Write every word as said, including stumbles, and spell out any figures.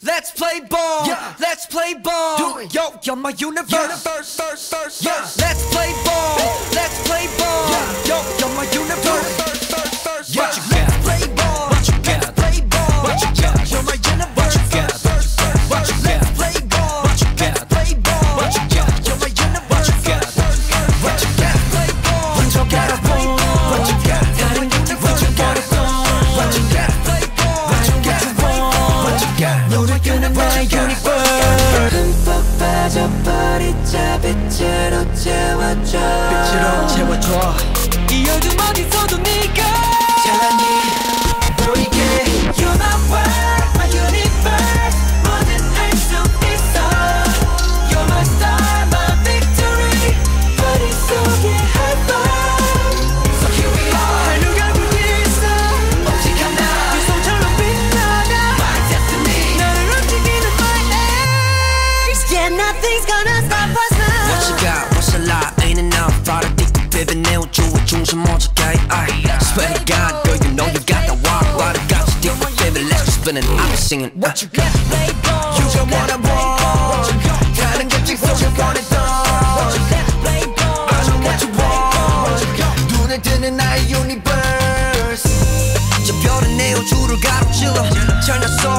Let's play ball. Yeah. Let's play ball. Do it. Yo, you're my universe. Universe, verse, verse, Yeah. verse. Let's play ball. Let's play ball. Yeah. Yo, you're my universe. Verse, verse, verse, Yeah. verse. Let's play ball. What you Let's got? play ball. What you got? You're my universe. What you got? Verse, verse, What you verse. got? Let's play ball. What you Let's got? play ball. What you got? You're my universe. What you got? Verse, verse, What verse. you got? Let's play ball. What you got? Let's play ball. What you got? You're my universe. What you got? What you got? Play ball. What you got? What you got? 너를 my universe. 흠뻑 빠져버리자 빛으로 채워줘 빛으로 채워줘. 이 어둠 어디서도 네가 찬란히 보이게. You're my world, my universe 뭐든 할 수 있어 You're my star, my victory 머릿속에 high five So here we are 하루가 불길 있어 오직한 나 두 손처럼 빛나가 My destiny 나를 움직이는 my ace Yeah, nothing's gonna stop us now What you got? What's a lie? Ain't enough. All the deep baby 내어 줘 중심 모자게. Swear to God, girl, you know you got that walk. Why the got you deep baby? Let's just spin it. I'll be singing. Uh. What you got? Play ball. You gon' wanna ball. 다른 게 직속을 보냈던 Let's play ball. I know what you want. 눈에 뜨는 나의 universe. 저 별은 내 우주를 가로질러. 철날 속